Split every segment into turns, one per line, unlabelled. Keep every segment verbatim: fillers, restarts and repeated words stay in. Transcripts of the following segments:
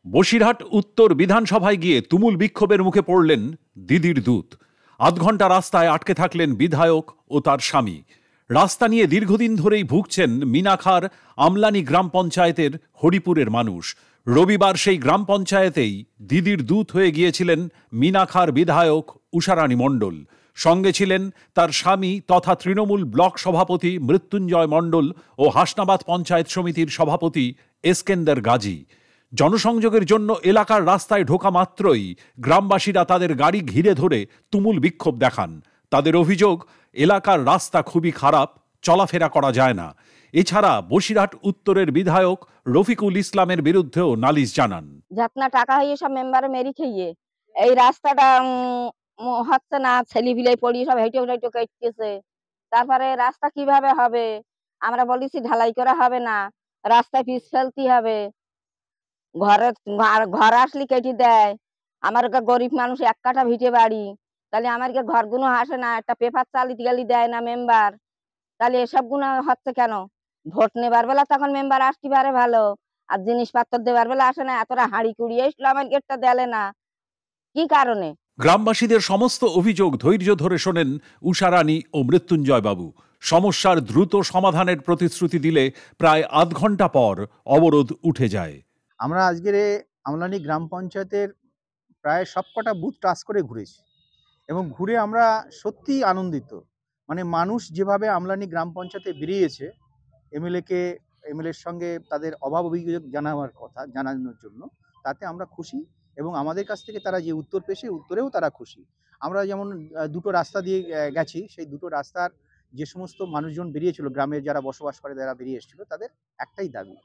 বসিরহাট উত্তর বিধানসভায় গিয়ে তুমুল বিক্ষোভের মুখে পড়লেন দিদির দূত। আধ ঘন্টা রাস্তায় আটকে থাকলেন বিধায়ক ও তার স্বামী। রাস্তা নিয়ে দীর্ঘদিন ধরেই ভুগছেন মিনাখার আমলানি গ্রাম পঞ্চায়েতের হরিপুরের মানুষ। রবিবার সেই গ্রাম পঞ্চায়েতেই দিদির দূত হয়ে গিয়েছিলেন মিনাখার বিধায়ক উষারানী মণ্ডল। সঙ্গে ছিলেন তার স্বামী তথা তৃণমূল ব্লক সভাপতি মৃত্যুঞ্জয় মণ্ডল ও হাসনাবাদ পঞ্চায়েত সমিতির সভাপতি এসকেন্দার গাজী। জনসংযোগের জন্য এলাকার রাস্তায় ঢোকা মাত্রই গ্রামবাসীরা তাদের গাড়ি ঘিরে ধরে তুমুল বিক্ষোভ দেখান। তাদের অভিযোগ, এলাকার রাস্তা খুবই খারাপ, চলাফেরা করা যায় না। এছাড়া বসিরহাট উত্তরের বিধায়ক রফিকুল ইসলামের বিরুদ্ধেও নালিশ জানান।
যতনা টাকা হয়ে সব মেম্বারে মেরি খেয়ে এই রাস্তাটা হচ্ছে না, ছেলে বিলাই পড়ি সব হেঁটে হেঁটে কেটেছে। তারপরে রাস্তা কিভাবে হবে? আমরা বলেছি ঢালাই করা হবে না, রাস্তায় পিচ ফেলতে হবে। ঘরে ঘর আসলে কেটে দেয়। আমার গরিব মানুষ এক কাঠা ভিটে বাড়ি, তাহলে আমার ঘরগুলো আসে না, একটা পেপার চালিয়ে গেলে দেয় না মেম্বার। তাহলে এসব গুলো হচ্ছে কেন? ভোট নেবার বেলা তখন মেম্বার আসতে পারে ভালো, আর জিনিসপত্র দেবার বেলা আসে না। এতটা হাঁড়ি কুড়িয়ে এসলো, আমার গেটটা দেলে না, কি কারণে?
গ্রামবাসীদের সমস্ত অভিযোগ ধৈর্য ধরে শোনেন উষারানী ও মৃত্যুঞ্জয় বাবু। সমস্যার দ্রুত সমাধানের প্রতিশ্রুতি দিলে প্রায় আধ ঘন্টা পর অবরোধ উঠে যায়।
আমরা আজকের আমলানি গ্রাম পঞ্চায়েতের প্রায় সবকটা বুথ টাচ করে ঘুরেছি এবং ঘুরে আমরা সত্যি আনন্দিত। মানে মানুষ যেভাবে আমলানি গ্রাম পঞ্চায়েতে বেরিয়েছে এমএলএকে এমএলএর সঙ্গে তাদের অভাব অভিযোগ জানাবার কথা জানানোর জন্য, তাতে আমরা খুশি এবং আমাদের কাছ থেকে তারা যে উত্তর পেয়েছে উত্তরেও তারা খুশি। আমরা যেমন দুটো রাস্তা দিয়ে গেছি, সেই দুটো রাস্তার যে সমস্ত মানুষজন বেরিয়েছিল, গ্রামের যারা বসবাস করে যারা বেরিয়ে এসেছিল, তাদের একটাই দাবি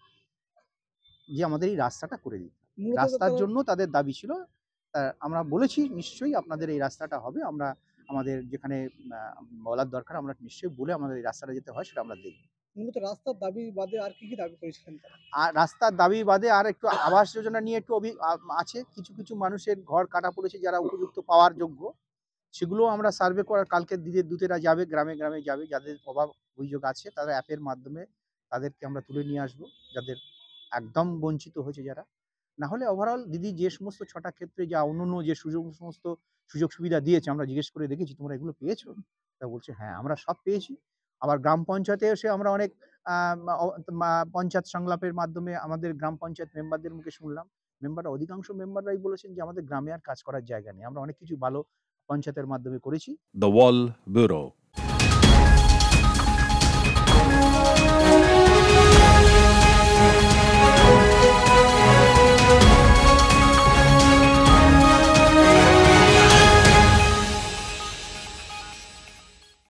যে আমাদের এই রাস্তাটা করে দিতে। রাস্তার জন্য তাদের দাবি ছিল। আমরা বলেছি নিশ্চয়ই আপনাদের এই রাস্তাটা হবে, আমরা আমাদের যেখানে বলার দরকার আমরা নিশ্চয়ই বলে আমাদের এই রাস্তাটা যেতে হয় সেটা আমরা দেখব।
মূলত রাস্তার দাবি বাদে আর কি কি দাবি করেছিলেন?
আর রাস্তার দাবি বাদে আর একটু আবাস যোজনা নিয়ে একটু আছে। কিছু কিছু মানুষের ঘর কাটা পড়েছে যারা উপযুক্ত পাওয়ার যোগ্য, সেগুলো আমরা সার্ভে করার কালকে দিদির দূতেরা যাবে, গ্রামে গ্রামে যাবে, যাদের অভাব অভিযোগ আছে তারা অ্যাপের মাধ্যমে তাদেরকে আমরা তুলে নিয়ে আসবো, যাদের একদম বঞ্চিত হয়েছে যারা। না হলে ওভারঅল দিদি যে সমস্ত ছটা ক্ষেত্রে যা অন্যান্য যে সুযোগ সমস্ত সুযোগ সুবিধা দিয়েছে, আমরা জিজ্ঞেস করে দেখেছি তোমরা এগুলো পেয়েছো? তা বলছে হ্যাঁ আমরা সব পেয়েছি। আবার গ্রাম পঞ্চায়েতে এসে আমরা অনেক পঞ্চায়েত সংলাপের মাধ্যমে আমাদের গ্রাম পঞ্চায়েত মেম্বারদের মুখে শুনলাম, মেম্বাররা অধিকাংশ মেম্বাররাই বলেছেন যে আমাদের গ্রামে আর কাজ করার জায়গা নেই, আমরা অনেক কিছু ভালো পঞ্চায়েতের মাধ্যমে করেছি।
The Wall bureau.